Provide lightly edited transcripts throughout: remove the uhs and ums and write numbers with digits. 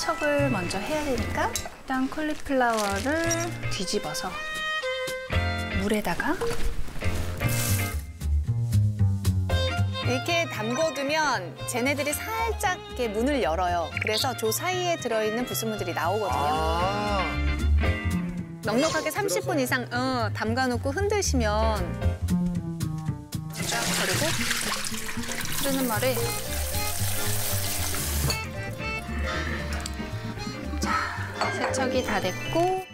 세척을 먼저 해야 되니까 일단 콜리플라워를 뒤집어서 물에다가 이렇게 담궈두면 쟤네들이 살짝 이렇게 문을 열어요. 그래서 저 사이에 들어있는 불순물들이 나오거든요. 넉넉하게 30분 이상 담가놓고 흔드시면 쫙 버리고 흐르는 물에 자, 세척이 다 됐고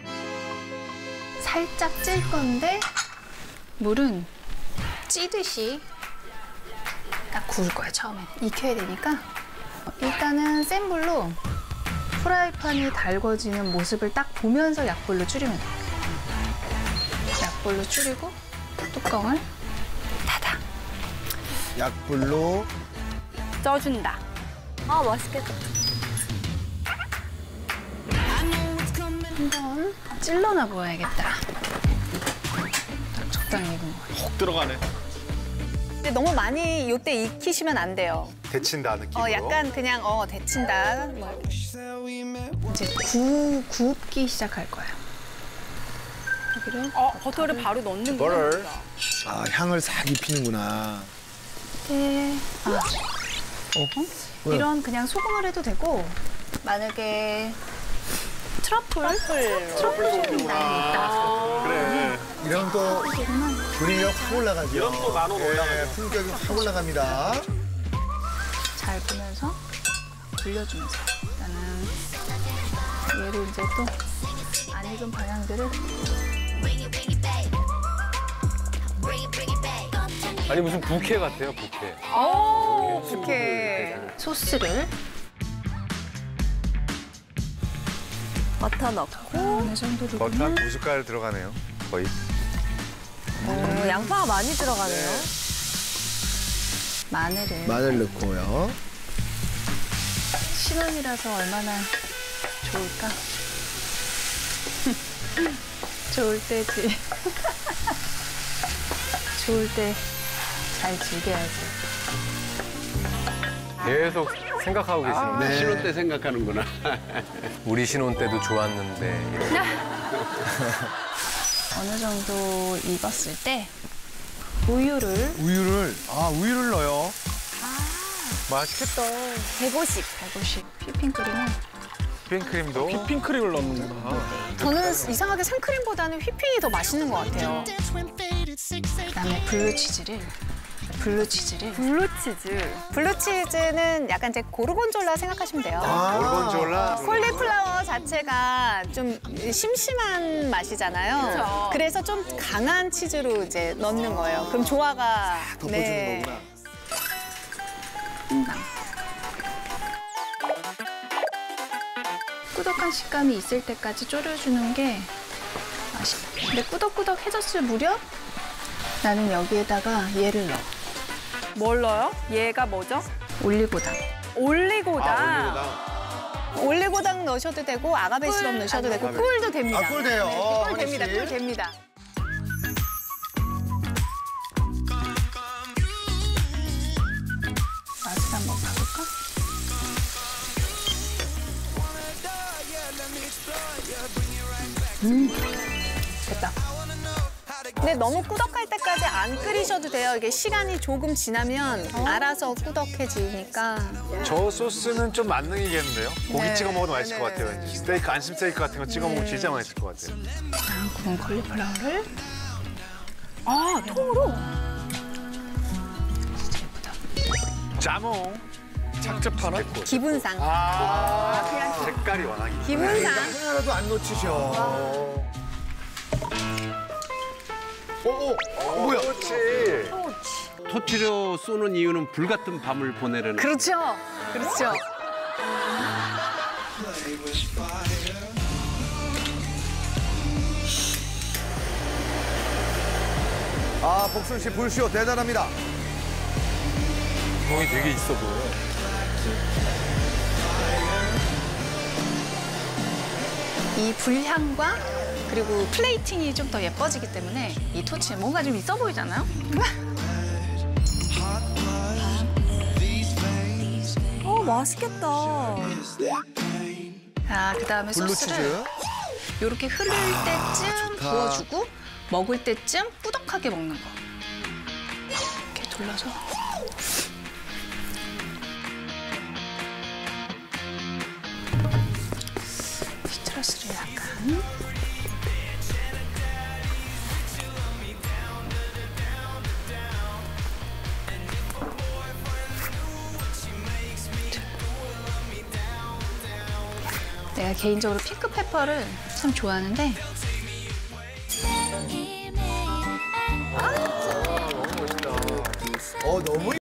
살짝 찔 건데 물은 찌듯이 딱 구울 거예요, 처음에. 익혀야 되니까 일단은 센 불로 프라이팬이 달궈지는 모습을 딱 보면서 약불로 줄이면 돼요. 약불로 줄이고 뚜껑을 닫아. 약불로 쪄준다. 아, 맛있겠다. 한번 찔러나 보아야겠다. 딱 적당히 익은 거예요. 훅 들어가네. 근데 너무 많이 이때 익히시면 안 돼요. 데친다 느낌으로. 약간 그냥 데친다. 이제 굽기 시작할 거예요. 여기를 버터를 바로 넣는 버터를. 거야. 아, 향을 싹 입히는구나. 네. 이런 그냥 소금을 해도 되고 만약에 트러플 소금 많이 있다. 그래. 이런 또 분위기가 확 올라가죠. 이런 거 나눠 올라가죠. 품격이 확 올라갑니다. 잘 보면서 돌려주면서 일단은 얘를 이제 또 안 익은 방향들을 아니 무슨 부케 같아요, 부케. 부케. 소스를 버터 넣고. 어느 정도 버터 넣으면 2숟갈 들어가네요, 거의. 양파가 많이 들어가네요. 마늘을 마늘 넣고요. 신혼이라서 얼마나 좋을까? 좋을 때지. 좋을 때 잘 즐겨야지. 계속 생각하고 계시는데. 네. 신혼 때 생각하는구나. 우리 신혼 때도 좋았는데. 이렇게. 어느 정도 익었을 때 우유를 우유를 넣어요. 맛있겠다. 150. 150 휘핑크림을 휘핑크림도. 휘핑크림을 넣는구나. 저는 이상하게 생크림보다는 휘핑이 더 맛있는 것 같아요. 그다음에 블루치즈를 블루치즈는 약간 이제 고르곤졸라 생각하시면 돼요. 골곤졸라. 콜리플라워 자체가 좀 심심한 맛이잖아요. 그쵸. 그래서 좀 강한 치즈로 이제 넣는 거예요. 그럼 조화가 덮어주는 거구나. 꾸덕한 식감이 있을 때까지 졸여주는 게 맛있다. 근데 꾸덕꾸덕해졌을 무렵 나는 여기에다가 얘를 넣어. 뭘 넣어요? 얘가 뭐죠? 올리고당. 올리고당. 올리고당 넣으셔도 되고 아가베 시럽 넣으셔도 되고 꿀도 됩니다. 아, 꿀 돼요. 꿀 됩니다. 하나씩. 꿀 됩니다. 맛을 한번 봐볼까? 됐다. 근데 너무 꾸덕할 때까지 안 끓이셔도 돼요. 이게 시간이 조금 지나면 알아서 꾸덕해지니까. 저 소스는 좀 만능이겠는데요? 고기 네. 찍어 먹어도 맛있을 것 네. 같아요. 왠지. 스테이크, 안심 스테이크 같은 거 찍어 먹으면 진짜 맛있을 것 같아요. 구운 콜리플라워를 통으로? 진짜 예쁘다. 짜몽. 착즙하나? 기분상. 색깔이 워낙 이쁘네. 기분상. 하나라도 안 놓치셔. 뭐야? 그렇지. 토치로 쏘는 이유는 불같은 밤을 보내려는. 그렇죠. 그렇죠. 아, 복순 씨 불쇼 대단합니다. 구멍이 되게 있어 보여. 이 불향과 그리고 플레이팅이 좀 더 예뻐지기 때문에 이 토치에 뭔가 좀 있어 보이잖아요? 맛있겠다. 자, 그다음에 소스를 블루치즈. 이렇게 흐를 때쯤 부어주고 먹을 때쯤 꾸덕하게 먹는 거. 이렇게 돌려서. 시트러스를 약간. 내가 개인적으로 핑크페퍼를 참 좋아하는데 너무